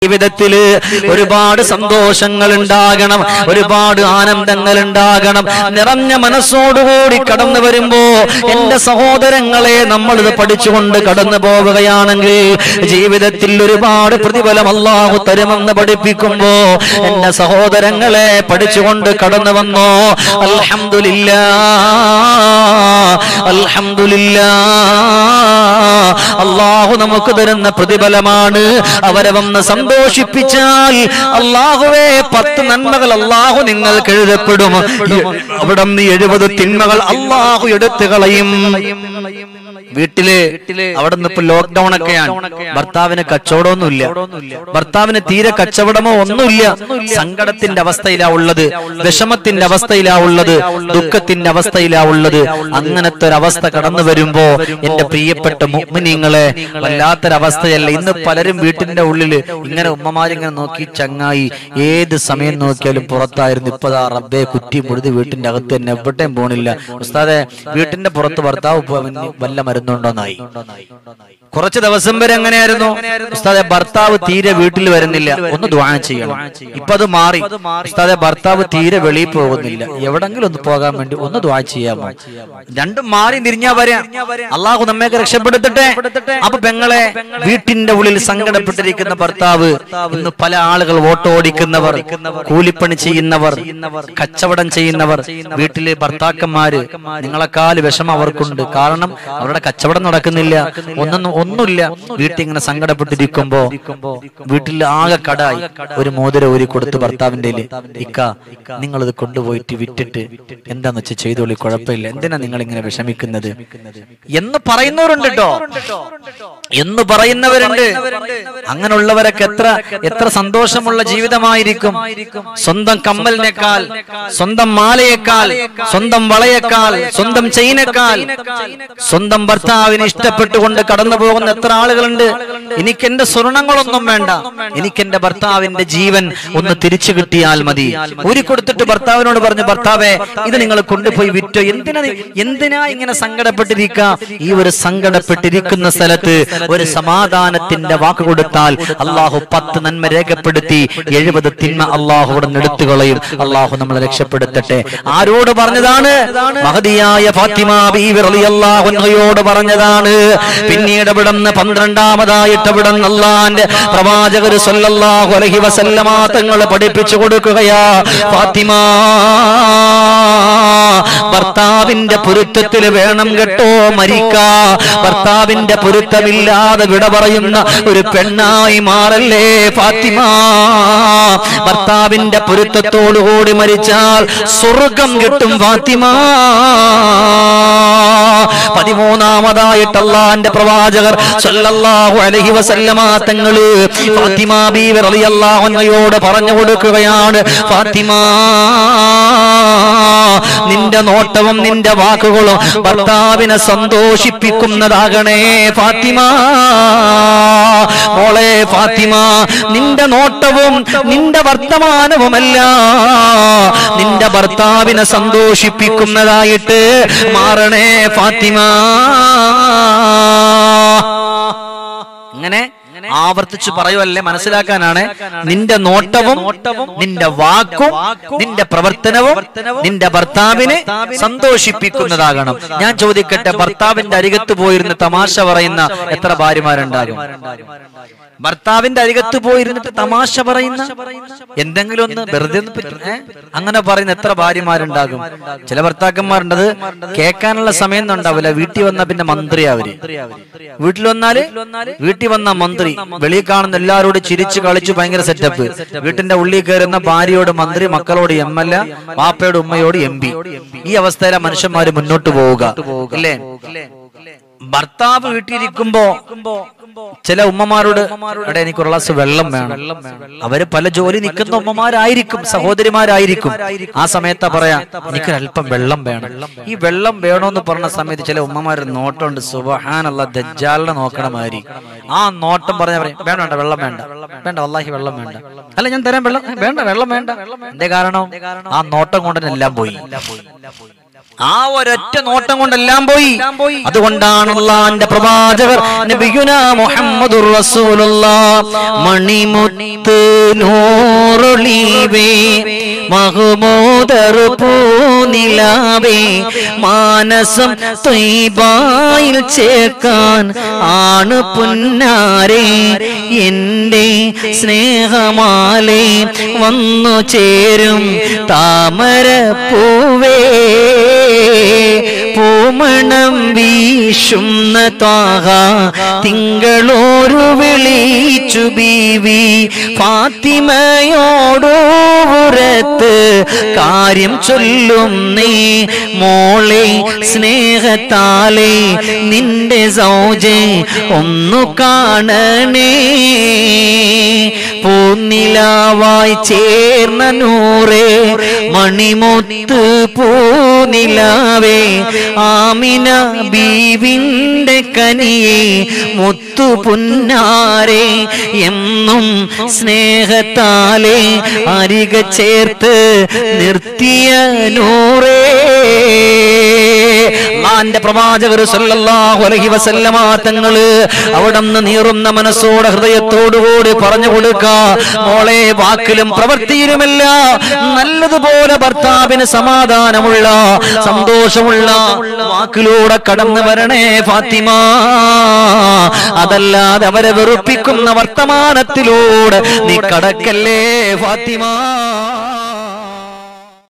ജീവിതത്തില് ഒരുപാട് സന്തോഷങ്ങൾ ഉണ്ടാകണം, ഒരുപാട് ആനന്ദങ്ങൾ ഉണ്ടാകണം. നിറഞ്ഞ മനസ്സോടുകൂടി കടന്നു വരുമ്പോ എന്റെ സഹോദരങ്ങളെ, നമ്മളിത് പഠിച്ചുകൊണ്ട് കടന്നു പോവുകയാണെങ്കിൽ ജീവിതത്തിൽ ഒരുപാട് പ്രതിഫലം അല്ലാഹു തരുമെന്ന് പഠിപ്പിക്കുമ്പോ എന്റെ സഹോദരങ്ങളെ പഠിച്ചുകൊണ്ട് കടന്നു വന്നോ. അൽഹംദുലില്ലാഹ്, അൽഹംദുലില്ലാഹ്. അല്ലാഹു നമുക്ക് തരുന്ന പ്രതിഫലമാണ്. അവരെ വന്ന് സന്തോഷിപ്പിച്ചാൽ അല്ലാഹുവേ 10 നന്മകൾ അല്ലാഹു നിങ്ങൾക്ക് എഴുതപ്പെടും. അവിടെ 70 തിന്മകൾ അല്ലാഹു എടുത്തു കളയും. വീട്ടില് അവിടെ നിന്ന് ഇപ്പൊ ലോക്ക്ഡൌൺ ഒക്കെയാണ്. ഭർത്താവിന് കച്ചവടമൊന്നുമില്ല, ഭർത്താവിന് തീരെ കച്ചവടമോ ഒന്നുമില്ല. സങ്കടത്തിന്റെ അവസ്ഥയിലാ ഉള്ളത്, വിഷമത്തിന്റെ അവസ്ഥയിലാ ഉള്ളത്, ദുഃഖത്തിന്റെ അവസ്ഥയിലാ ഉള്ളത്. അങ്ങനത്തെ ഒരു അവസ്ഥ കടന്നു വരുമ്പോ എന്റെ പ്രിയപ്പെട്ട മുഅ്മിനീങ്ങളെ, വല്ലാത്തൊരവസ്ഥയല്ല. ഇന്ന് പലരും വീട്ടിന്റെ ഉള്ളില് ഇങ്ങനെ ഉമ്മമാരിങ്ങനെ നോക്കി ചങ്ങായി ഏത് സമയം നോക്കിയാലും പുറത്തായിരുന്നു. ഇപ്പതാ റബ്ബേ കുറ്റി പൊഴുതി വീട്ടിന്റെ അകത്ത് തന്നെ എവിടെയും പോണില്ല. ഉസ്താദെ വീട്ടിന്റെ പുറത്ത് ഭർത്താവ് വല്ല മരുന്നുണ്ടോന്നായി. കുറച്ച് ദിവസം വരെ എങ്ങനെയായിരുന്നു ഉസ്താദെ, ഭർത്താവ് തീരെ വീട്ടിൽ വരുന്നില്ല, ഒന്ന് ദുആ ചെയ്യണം. ഇപ്പൊ അത് മാറി. ഉസ്താദെ ഭർത്താവ് തീരെ വെളിയിൽ പോകുന്നില്ല, എവിടെങ്കിലും ഒന്ന് പോകാൻ വേണ്ടി ഒന്ന് ദുആ ചെയ്യാമോ? രണ്ടും മാറി തിരിഞ്ഞാ വരാ. അള്ളാഹു നമ്മയൊക്കെ രക്ഷപ്പെടുത്തട്ടെ. അപ്പൊ പെങ്ങളെ, വീട്ടിന്റെ ഉള്ളിൽ സങ്കടപ്പെട്ടിരിക്കുന്ന ഭർത്താവ്, ഇന്ന് പല ആളുകൾ ഓട്ടോ ഓടിക്കുന്നവർ, കൂലിപ്പണി ചെയ്യുന്നവർ, കച്ചവടം ചെയ്യുന്നവർ, വീട്ടിലെ ഭർത്താക്കന്മാര് നിങ്ങളെക്കാൾ വിഷമം അവർക്കുണ്ട്. കാരണം അവരുടെ കച്ചവടം നടക്കുന്നില്ല, ഒന്നുമില്ല. വീട്ടിൽ ഇങ്ങനെ സങ്കടപ്പെട്ടിരിക്കുമ്പോ വീട്ടിൽ ആകെ കടായി. ഒരു മോതിരം ഊരി കൊടുത്ത് ഭർത്താവിന്റെ ഇക്ക നിങ്ങളിത് കൊണ്ടുപോയിട്ട് വിറ്റിട്ട് എന്താന്ന് വെച്ചാൽ ചെയ്തോളി, കുഴപ്പമില്ല, എന്തിനാ നിങ്ങൾ ഇങ്ങനെ വിഷമിക്കുന്നത് എന്ന് പറയുന്നവരുണ്ട് കേട്ടോ, എന്ന് പറയുന്നവരുണ്ട്. അങ്ങനെയുള്ളവരൊക്കെ എത്ര സന്തോഷമുള്ള ജീവിതമായിരിക്കും. സ്വന്തം കമ്മലിനേക്കാൾ, സ്വന്തം മാലയേക്കാൾ, സ്വന്തം വളയേക്കാൾ, സ്വന്തം ചെയിനേക്കാൾ സ്വന്തം ഭർത്താവിനെ ഇഷ്ടപ്പെട്ടുകൊണ്ട് കടന്നു പോകുന്ന എത്ര ആളുകളുണ്ട്. എനിക്കെന്റെ സ്വർണങ്ങളൊന്നും വേണ്ട, എനിക്കെന്റെ ഭർത്താവിന്റെ ജീവൻ ഒന്ന് തിരിച്ചു കിട്ടിയാൽ മതി. ഊരി കൊടുത്തിട്ട് ഭർത്താവിനോട് പറഞ്ഞു, ഭർത്താവേ ഇത് നിങ്ങൾ കൊണ്ടുപോയി വിറ്റോ, എന്തിനാ ഇങ്ങനെ സങ്കടപ്പെട്ടിരിക്കുക? ഈ ഒരു സങ്കടപ്പെട്ടിരിക്കുന്ന സ്ഥലത്ത് ഒരു സമാധാനത്തിന്റെ വാക്ക് കൊടുത്താൽ അള്ളാഹു 10 നന്മ രേഖപ്പെടുത്തി 70 തിന്മ അള്ളാഹു അവിടെ എടുത്തു കളയും. അള്ളാഹു നമ്മളെ രക്ഷപ്പെടുത്തട്ടെ. ആരോട് പറഞ്ഞതാണ്? മഹദിയായ ഫാത്തിമ ബീവി റളിയല്ലാഹു അൻഹയോട് പറഞ്ഞതാണ്. പിന്നീട് അവിടുന്ന് 12ാമതായിട്ട് അവിടുന്ന് അല്ലാഹുവിന്റെ പ്രവാചകർ സ്വല്ലല്ലാഹു അലൈഹി വസല്ലമ തങ്ങൾ പഠിപ്പിച്ചു കൊടുക്കുകയാ, ഫാത്തിമ ഭർത്താവിന്റെ പൊരുത്തത്തിൽ വേണം കേട്ടോ മരിക്കാ. ഭർത്താവിന്റെ പൊരുത്തമില്ലാതെ വിട പറയുന്ന ഒരു പെണ്ണായി മാറല്ലേ ഫാത്തിമ. ഭർത്താവിന്റെ പൊരുത്തത്തോടുകൂടി മരിച്ചാൽ സ്വർഗം കിട്ടും ഫാത്തിമ. 13ാമതായിട്ട് അല്ലാഹുവിന്റെ പ്രവാചകർ സ്വല്ലല്ലാഹു അലൈഹി വസല്ലമ തങ്ങൾ ഫാത്തിമ ബീവി റളിയല്ലാഹു അൻഹയോട് പറഞ്ഞു കൊടുക്കുകയാണ്, ഫാത്തിമ നിന്റെ നോട്ടവും നിന്റെ വാക്കുകളും ഭർത്താവിനെ സന്തോഷിപ്പിക്കുന്നതാകണേ ഫാത്തിമ. മോളെ ഫാത്തിമ, നിന്റെ നോട്ടവും നിന്റെ വർത്തമാനവുമല്ല നിന്റെ ഭർത്താവിനെ സന്തോഷിപ്പിക്കുന്നതായിട്ട് മാറണേ ഫാത്തിമ. ഇങ്ങനെ ആവർത്തിച്ചു പറയുവല്ലേ, മനസ്സിലാക്കാനാണ്. നിന്റെ നോട്ടവും നിന്റെ വാക്കും നിന്റെ പ്രവർത്തനവും നിന്റെ ഭർത്താവിനെ സന്തോഷിപ്പിക്കുന്നതാകണം. ഞാൻ ചോദിക്കട്ടെ, ഭർത്താവിന്റെ അരികത്ത് പോയിരുന്ന് തമാശ പറയുന്ന എത്ര ഭാര്യമാരുണ്ടാകും? ഭർത്താവിന്റെ അരികത്ത് പോയിരുന്നിട്ട് തമാശ പറയുന്ന, എന്തെങ്കിലും ഒന്ന് വെറുതെ അങ്ങനെ പറയുന്ന എത്ര ഭാര്യമാരുണ്ടാകും? ചില ഭർത്താക്കന്മാരുണ്ടത് കേൾക്കാനുള്ള സമയം ഉണ്ടാവില്ല. വീട്ടിൽ വന്ന പിന്നെ മന്ത്രി, അവര് വീട്ടിൽ വന്ന മന്ത്രി, വെളിയിൽ കാണുന്ന എല്ലാവരോടും ചിരിച്ചു കളിച്ചു ഭയങ്കര സെറ്റപ്പ്. വീട്ടിന്റെ ഉള്ളിൽ കയറുന്ന ഭാര്യയോട് മന്ത്രി, മക്കളോട് MLA, വാപ്പയോട് ഉമ്മയോട് MP. ഈ അവസ്ഥയിലെ മനുഷ്യന്മാര് മുന്നോട്ട് പോവുക അല്ലേ? ഭർത്താവ് വീട്ടിലിരിക്കുമ്പോ ചില ഉമ്മമാരോട് ഇവിടെ എനിക്കൊരു ഗ്ലാസ് വെള്ളം വേണം. അവര് പല ജോലി നിൽക്കുന്ന ഉമ്മമാരായിരിക്കും, സഹോദരിമാരായിരിക്കും. ആ സമയത്താ പറയാ എനിക്കൊരല്പം വെള്ളം വേണം. ഈ വെള്ളം വേണോന്ന് പറഞ്ഞ സമയത്ത് ചില ഉമ്മമാരുടെ നോട്ടമുണ്ട്, സുബ്ഹാനല്ലാഹ്, ദജ്ജാലിനെ നോക്കണ മാതിരി. ആ നോട്ടം പറഞ്ഞ പറയും വേണ്ട വെള്ളം വേണ്ട, വല്ലാഹി വെള്ളം വേണ്ട. അല്ല ഞാൻ തരാൻ വെള്ളം വേണ്ട, വെള്ളം വേണ്ട. എന്തേ കാരണം? ആ നോട്ടം കൊണ്ട് എല്ലാം പോയി. ആ ഒരൊറ്റ നോട്ടം കൊണ്ടെല്ലാം പോയി. അതുകൊണ്ടാണ് അല്ലാഹുവിന്റെ പ്രവാചകർ നബിയുനാ മുഹമ്മദുർ റസൂലുള്ളാഹ് മണിമുത്ത് നൂറുളീവേ മഹ്മൂദർ പൂനിലാവേ മാനസം ത്വയ്ബായിൽ ചേർക്കാൻ ആണ് പുന്നാരേ എന്റെ സ്നേഹമാലേ വന്നു ചേരും താമര പൂവേ പൂമണം വീശുന്ന ത്വാഹ തിങ്കളോരു വിളിച്ചു ബീവി ഫാത്തിമയോടോരത്ത് കാര്യം ചൊല്ലും നീ മോളെ സ്നേഹത്താലെ നിന്റെ സൗജെ ഒന്നു കാണണേ പൂനിലാവായി ചേർന്ന നൂറേ മണിമുത്ത് പൂനിലാവേ ആമിന ബീവിന്റെ കനിയെ മുത്തു പുന്നാരെ എന്നും സ്നേഹത്താലെ അരിക ചേർത്ത് നിർത്തിയ നൂറേ അല്ലാഹുവിന്റെ പ്രവാചകർ സല്ലല്ലാഹു അലൈഹി വസല്ലമ തങ്ങള് അവിടുന്ന് നീറുന്ന മനസ്സോടെ ഹൃദയത്തോടുകൂടി പറഞ്ഞു കൊടുക്ക മോളെ വാക്കിലും പ്രവൃത്തിയിലുമല്ല നല്ലതുപോലെ ഭർത്താവിന് സമാധാനമുള്ള സന്തോഷമുള്ള വാക്കിലൂടെ കടന്നു വരണേ ഫാത്തിമ അതല്ലാതെ അവരെ വെറുപ്പിക്കുന്ന വർത്തമാനത്തിലൂടെ നീ കടക്കല്ലേ ഫാത്തിമ